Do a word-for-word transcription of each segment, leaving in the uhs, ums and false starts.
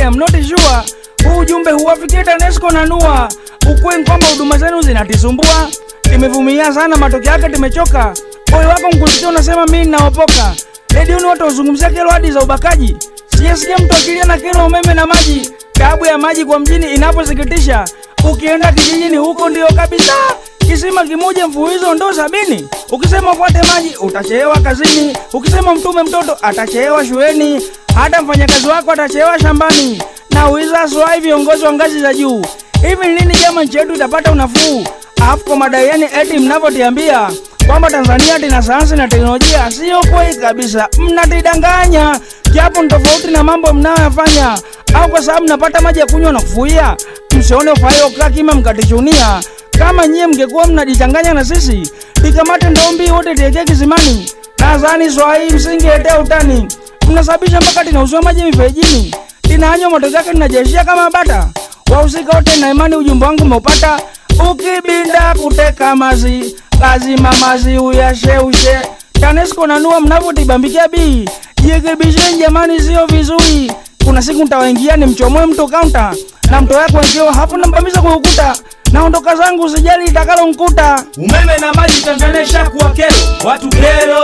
am not sure. Huu ujumbe huwafikia TANESCO na NUA. Ukweli kwamba huduma zenu zinatisumbua. Timevumia sana, matokeo yake timechoka. Moyo wako mkusikia unasema mimi ninaopoka. Radio ni watu wazungumzia kero hadi za ubakaji. Sijasikia mtu akilia na kero umeme na maji. Taabu ya maji kwa mjini inaposikitisha. Ukienda kijijini huko ndio kabisa. Kisima kimoja mfuizo ndo sabini. Ukisema ufuate maji utachelewa kazini. Ukisema mtume mtoto atachelewa shuleni. Hata mfanyakazi wako atachelewa shambani. Na uiza swai viongozi wa ngazi za juu. Hivi nini jamaa nchi yetu itapata unafuu? Alafu kwa madai yani eti mnavyotiambia kwamba Tanzania ina sayansi na teknolojia, sio kweli kabisa. Mnatidanganya. Japo ni tofauti na mambo mnayoyafanya. Au kwa sababu mnapata maji ya kunywa na kufuia. Msione ufayo kakima mkatichunia. Kama nyie mngekuwa mnajichanganya na sisi, tikamate ndombi wote tieke kisimani. Nadhani swahili msingeetea utani. Mnasababisha mpaka tinauziwa maji miferejini. Tinaanywa matokeo yake tunajeshia kama bata. Wahusika wote na imani ujumbe wangu umeupata. Ukibinda kuteka mazi, lazima mazi uyasheushe. TANESCO na NUA mnavyotibambikia bii. Jirekebisheni jamani, sio vizuri. Kuna siku nitawaingia ni mchomoe mto counter. Na mto yako wengeo hapo nambamiza kwa ukuta. Naondoka zangu usijali itakalo mkuta. Umeme na maji Tanzania shakuwa kero. Watu kero,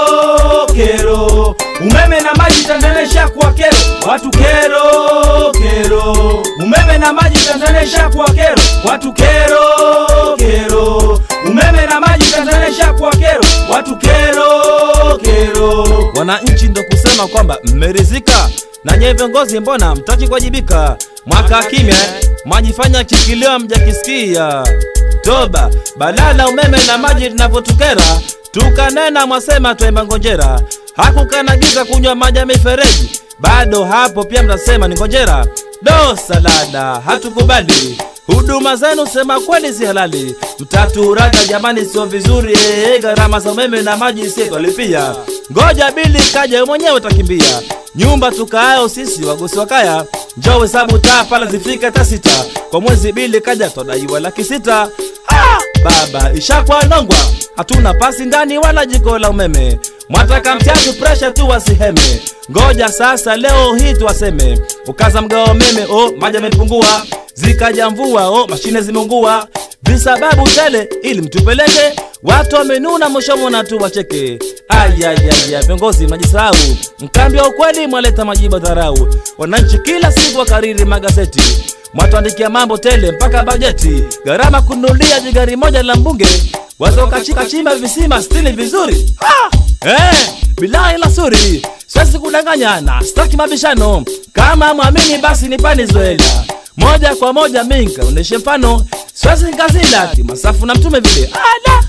kero. Umeme na maji Tanzania shakuwa kero. Watu kero, kero. Umeme na maji Tanzania shakuwa kero. Watu kero, kero. Umeme na maji Tanzania shakuwa kero. Watu kero, kero. Wananchi ndo kusema kwamba mmerizika. Na nye viongozi mbona mtaki kuwajibika? Mwaka kimya, mwajifanya kikilio mjakisikia. Toba, balala umeme na maji tunavyotukera. Tukanena mwasema tuemba ngonjera. Hakukanagiza kunywa maji ya mifereji. Bado hapo pia mnasema ni ngonjera. Do salada, hatukubali. Huduma zenu sema kweli si halali. Mtaturaga jamani sio vizuri. Ee, gharama za umeme na maji si kulipia. Ngoja bili kaja mwenyewe utakimbia. Nyumba tukaayo sisi wagosi wakaya. Njoo hesabu taa pala zifika hata sita. Kwa mwezi bili kaja todaiwa laki sita. Ah, baba ishakuwa nongwa. Hatuna pasi ndani wala jiko la umeme. Mwataka mtiatu pressure tu wasiheme. Ngoja sasa leo hii tuwaseme. Ukaza mgao umeme, oh maji yamepungua. Zikaja mvua, oh mashine zimeungua. Visababu tele ili mtupeleke. Watu wamenuna mwisho na tu wacheke. Ayayaya, viongozi majisahau. Mkambi wa ukweli mwaleta majibu dharau. Wananchi kila siku wakariri magazeti. Mwatuandikia mambo tele mpaka bajeti. Gharama kununulia jigari moja la mbunge. Wazo kachika chimba visima stili vizuri. Ah! Eh, bila ila suri. Siwezi kudanganyana, sitaki mabishano. Kama muamini basi nipani zoela. Moja kwa moja minka uneshe mfano. Siwezi nikazila masafu na mtume vile. Ala!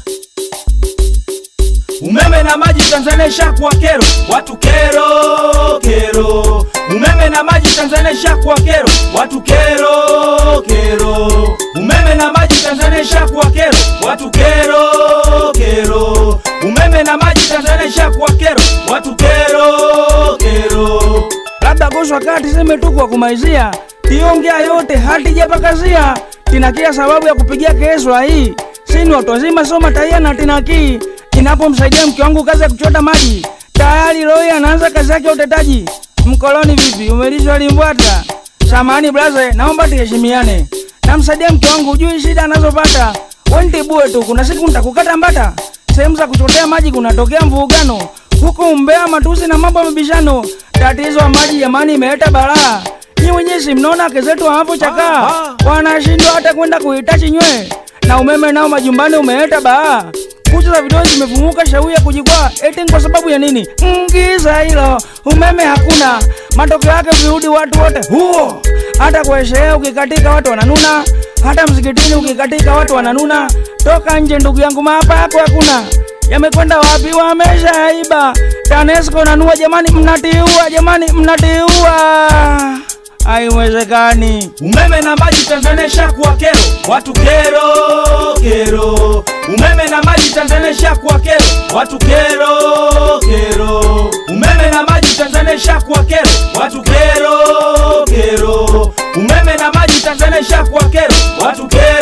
Umeme na maji Tanzania shakuwa kero. Watu kero, kero. Umeme na maji Tanzania shakuwa kero. Watu kero, kero. Umeme na maji Tanzania shakuwa kero. Watu kero, kero. Umeme na maji Tanzania shakuwa kero. Watu kero, kero. Labda bosi wakati seme tu kwa kumaizia. Tiongea yote hadi japakazia. Tinakia sababu ya kupigia keswa hii. Sini watu wazima soma taia na tinaki. Inapomsaidia mke wangu kazi ya kuchota maji. Tayari leo anaanza kazi yake utetaji. Mkoloni vipi? Umelishwa limbwata. Samahani blaze, naomba tuheshimiane. Namsaidia mke wangu ujui shida anazopata. Wewe ntibue tu, kuna siku nitakukata mbata. Sehemu za kuchotea maji kunatokea mvurugano. Huko umbea matusi na mambo mabishano. Tatizo la maji jamani imeleta balaa. Ni wenyewe si mnaona kezetu hapo chakaa. Wanashindwa hata kwenda kuhitaji nywe. Na umeme nao majumbani umeleta baa. Kucha za video zimefumuka shauri ya kujikwaa. Eti kwa sababu ya nini? Ngiza hilo. Umeme hakuna. Matokeo yake virudi watu wote huo. Hata kwa sherehe ukikatika watu wananuna. Hata msikitini ukikatika watu wananuna. Toka nje ndugu yangu, mapa yako hakuna. Yamekwenda wapi? Wameshaiba. TANESCO na NUA jamani mnatiua, jamani mnatiua. Haiwezekani. Umeme na maji Tanzania shakuwa kero. Watu kero, kero. Umeme na maji Tanzania shakuwa kero. Watu kero, kero. Umeme na maji Tanzania shakuwa kero. Watu kero, kero. Umeme na maji Tanzania shakuwa kero. Watu kero.